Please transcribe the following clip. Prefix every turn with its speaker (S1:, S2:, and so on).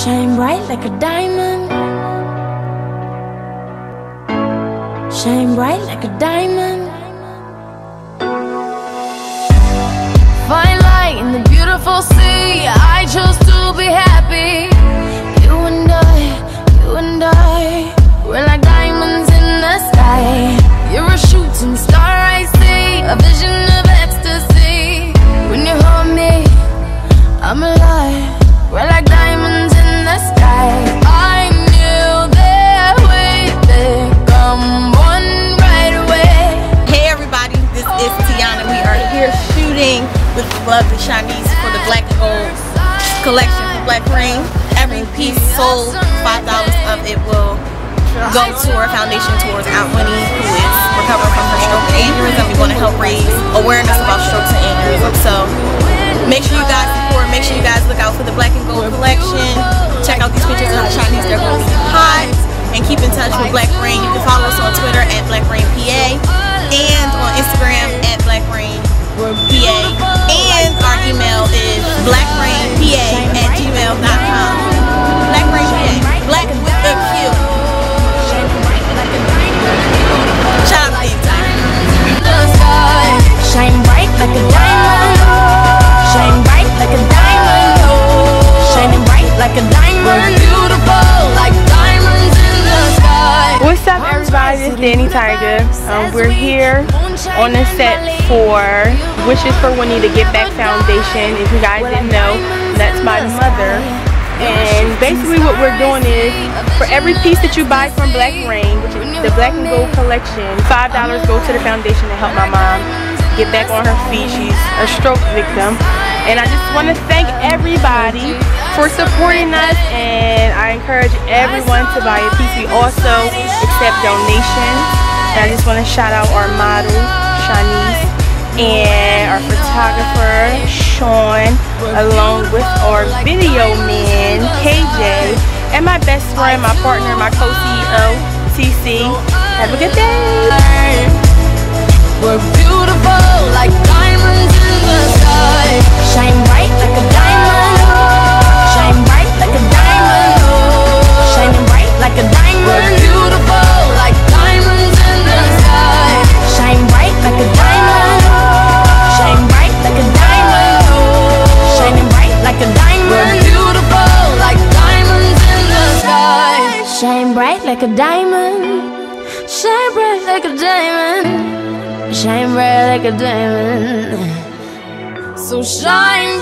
S1: Shine bright like a diamond. Shine bright like a diamond. Fine light in the beautiful sea. I chose to be happy. You and I, we're like diamonds in the sky. You're a shooting star, I see, a vision of ecstasy. When you hold me, I'm alive. We're like diamonds in the sky. I knew that we'd become one right away.
S2: Hey everybody, this is Tiana. We are here shooting with the lovely Shanice for the Black and Gold collection for Black Rain. Every piece sold, $5 of it will go to our foundation towards Aunt Winnie, who is recovering from her stroke and aneurysm. We want to help raise awareness about strokes and aneurysm. So make sure you guys support, make sure you guys look out for the Black and Gold collection. Check out these pictures of the Chinese, they're going to be hot. And keep in touch with Black Rain. You can follow us on Twitter at Black Rain PA and on Instagram at Black Rain PA. And our email is blackrainpa@gmail.com. Black Rain PA. Black with a Q. Shout out to you,
S1: Shine bright like a diamond. Shine bright like a diamond. Shining bright like a diamond. We're beautiful like diamonds in the sky.
S3: What's up, everybody? It's Danny Tiger. We're here on the set for Wishes for Winnie, the Get Back Foundation. If you guys didn't know, that's my mother. And basically what we're doing is, for every piece that you buy from Black Rain, which is the Black and Gold collection, $5 go to the foundation to help my mom get back on her feet. She's a stroke victim. And I just want to thank everybody for supporting us, and I encourage everyone to buy a piece. We also accept donations. And I just want to shout out our model, Shanice, and our photographer, Sean, along with our video man, KJ, and my best friend, my partner, my co-CEO, TC. Have a good day.
S1: We're beautiful like diamonds in the sky. Shine bright like a diamond. Shine bright like a diamond. Shining bright like a diamond. We're beautiful like diamonds in the sky. Shine bright like a diamond. Shine bright like a diamond. Shining bright like a diamond. We're beautiful like diamonds in the sky. Shine bright like a diamond. Shine bright like a diamond. Shine bright like a diamond. So shine